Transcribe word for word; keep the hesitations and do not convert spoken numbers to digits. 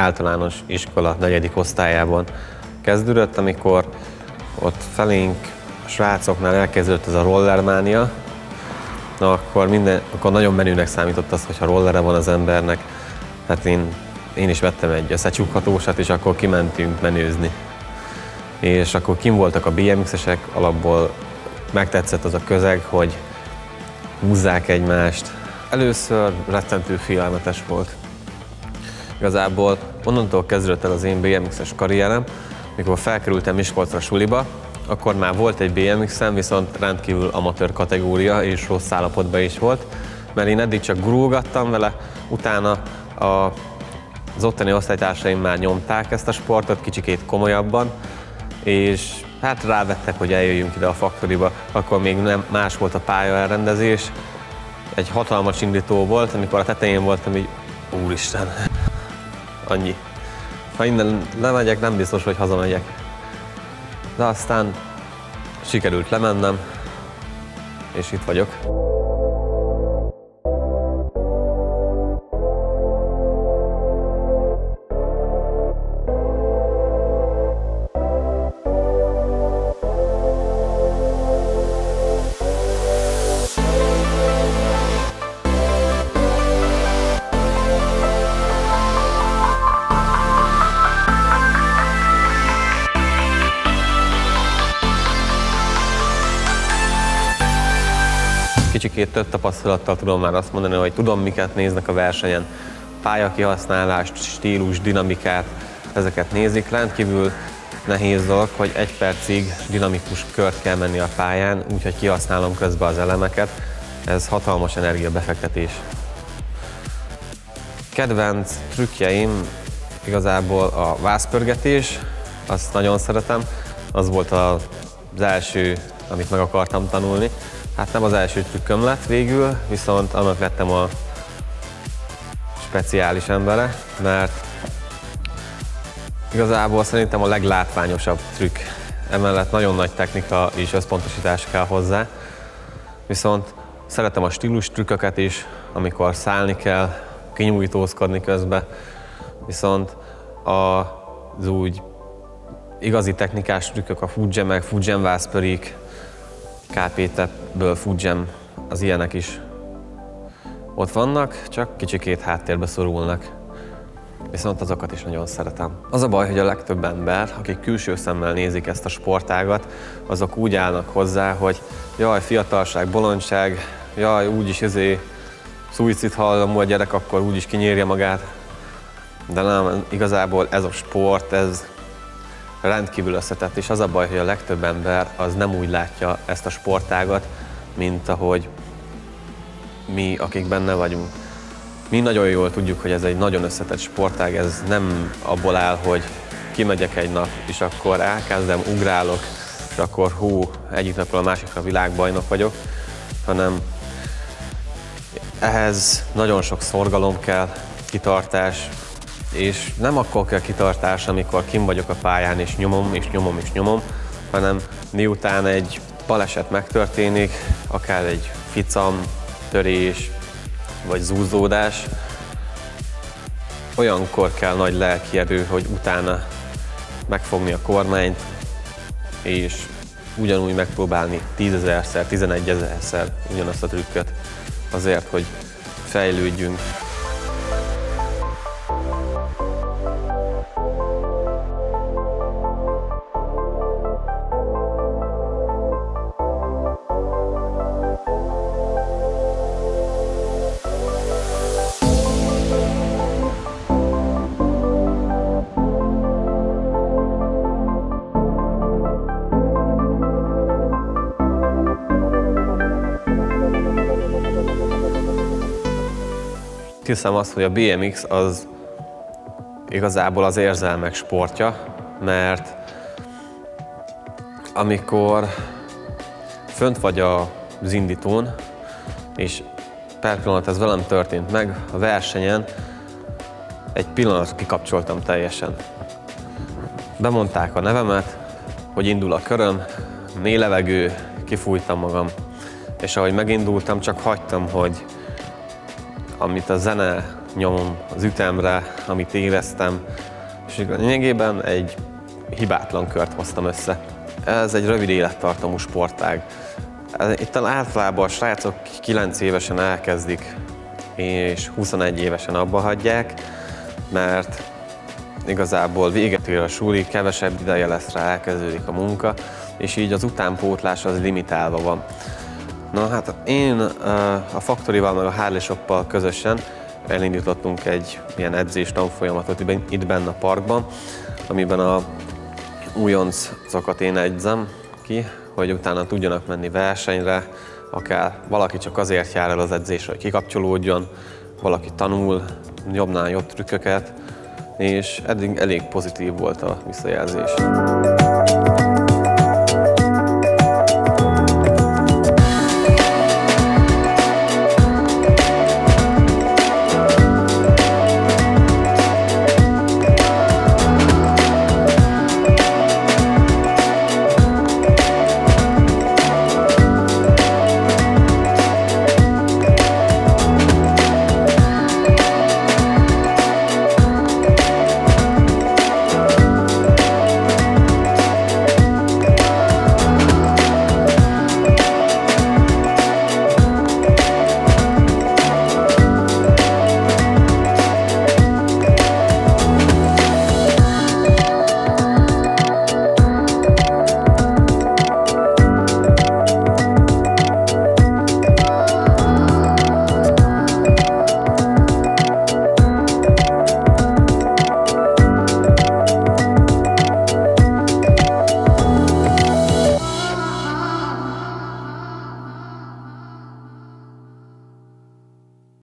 általános iskola negyedik osztályában kezdődött, amikor ott felénk a srácoknál elkezdődött ez a rollermánia. Na, akkor, minden, akkor nagyon menőnek számított az, hogyha rollere van az embernek. Hát én, én is vettem egy összecsukhatósat, és akkor kimentünk menőzni. És akkor kim voltak a bé em iksz-esek, alapból megtetszett az a közeg, hogy húzzák egymást. Először rettentő félelmetes volt. Igazából onnantól kezdődött el az én bé em iksz-es karrierem, mikor felkerültem Miskolcra suliba, akkor már volt egy bé em iksz-em, viszont rendkívül amatőr kategória és rossz állapotban is volt, mert én eddig csak gurulgattam vele, utána a, az ottani osztálytársaim már nyomták ezt a sportot kicsikét komolyabban, és hát rávettek, hogy eljöjjünk ide a faktoriba, akkor még nem más volt a pálya elrendezés. Egy hatalmas indító volt, amikor a tetején voltam, így úristen, annyi. Ha innen lemegyek, nem biztos, hogy hazamegyek. De aztán sikerült lemennem, és itt vagyok. Kicsikét több tapasztalattal tudom már azt mondani, hogy tudom, miket néznek a versenyen. Pályakihasználást, stílus, dinamikát, ezeket nézik. Rendkívül nehéz dolog, hogy egy percig dinamikus kört kell menni a pályán, úgyhogy kihasználom közben az elemeket. Ez hatalmas energiabefektetés. Kedvenc trükkjeim igazából a vászpörgetés, azt nagyon szeretem. Az volt az első, amit meg akartam tanulni. Hát nem az első trükköm lett végül, viszont annak lettem a speciális embere, mert igazából szerintem a leglátványosabb trükk. Emellett nagyon nagy technika és összpontosítás kell hozzá, viszont szeretem a stílus trükköket is, amikor szállni kell, kinyújtózkodni közben, viszont az úgy igazi technikás trükkök, a footjam-ek, footjam vászpörik, ká pé-ből footjam, az ilyenek is ott vannak, csak kicsikét háttérbe szorulnak. Viszont azokat is nagyon szeretem. Az a baj, hogy a legtöbb ember, akik külső szemmel nézik ezt a sportágat, azok úgy állnak hozzá, hogy jaj, fiatalság, bolondság, jaj, úgyis izé, szuicid hajlamú a gyerek, akkor úgyis kinyírja magát. De nem, igazából ez a sport, ez rendkívül összetett, és az a baj, hogy a legtöbb ember az nem úgy látja ezt a sportágat, mint ahogy mi, akik benne vagyunk. Mi nagyon jól tudjuk, hogy ez egy nagyon összetett sportág, ez nem abból áll, hogy kimegyek egy nap, és akkor elkezdem, ugrálok, és akkor hú, egyik napról a másikra világbajnok vagyok, hanem ehhez nagyon sok szorgalom kell, kitartás, és nem akkor kell kitartás, amikor kim vagyok a pályán, és nyomom, és nyomom, és nyomom, hanem miután egy baleset megtörténik, akár egy ficam, törés, vagy zúzódás, olyankor kell nagy lelki erő, hogy utána megfogni a kormányt, és ugyanúgy megpróbálni tízezerszer, tizenegyezerszer ugyanazt a trükköt, azért, hogy fejlődjünk. Hiszem azt, hogy a bé em iksz az igazából az érzelmek sportja, mert amikor fönt vagy az indítón, és per pillanat ez velem történt meg, a versenyen egy pillanat kikapcsoltam teljesen. Bemondták a nevemet, hogy indul a köröm, mély levegő, kifújtam magam, és ahogy megindultam, csak hagytam, hogy amit a zene nyomom az ütemre, amit éreztem, és lényegében egy hibátlan kört hoztam össze. Ez egy rövid élettartamú sportág. Itt általában a srácok kilenc évesen elkezdik, és huszonegy évesen abba hagyják, mert igazából véget ér a suli, kevesebb ideje lesz rá, elkezdődik a munka, és így az utánpótlás az limitálva van. Na hát én a Factoryval meg a Harley Shoppal közösen elindítottunk egy ilyen edzés tanfolyamatot itt benne a parkban, amiben a újoncokat én edzem ki, hogy utána tudjanak menni versenyre, akár valaki csak azért jár el az edzésre, hogy kikapcsolódjon, valaki tanul jobbnál jobb trükköket, és eddig elég pozitív volt a visszajelzés.